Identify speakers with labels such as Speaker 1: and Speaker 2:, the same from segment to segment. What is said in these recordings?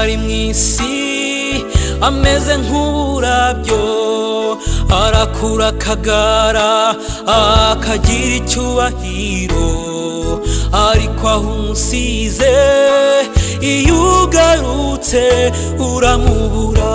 Speaker 1: ari mw'isi ameze nk'uburabyo, arakura akagara akagira icyubahiro, ariko aho umusize iyo ugarutse uramubura.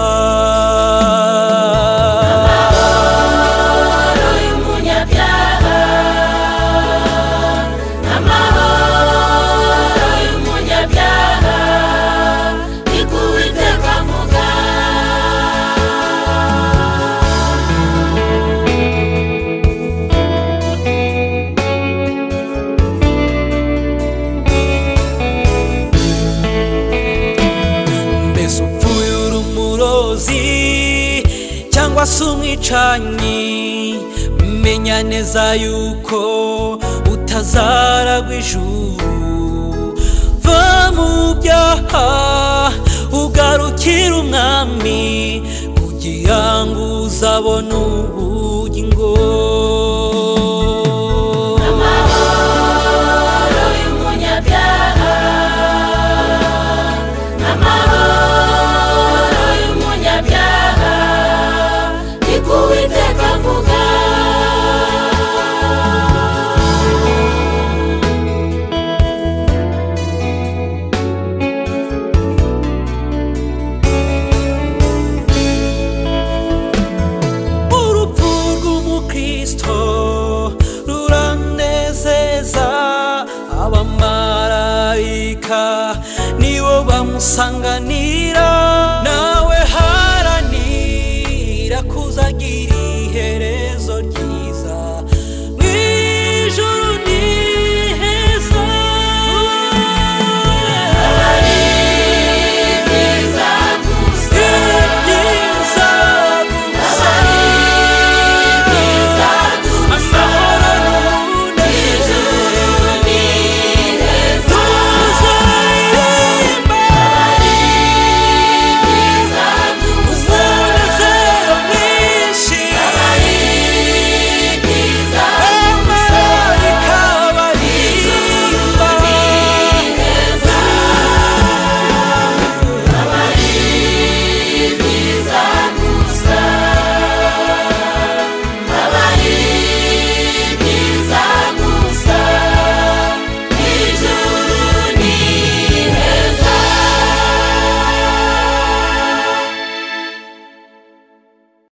Speaker 1: Cyangwa se umwicanyi, menya neza yuko utazaragwa ijuru. Va mu byaha ugarukira umwami, kugira ngo uzabone ubugingo. Abamarayika nibo bamusanganira, nawe haranira kuzagirira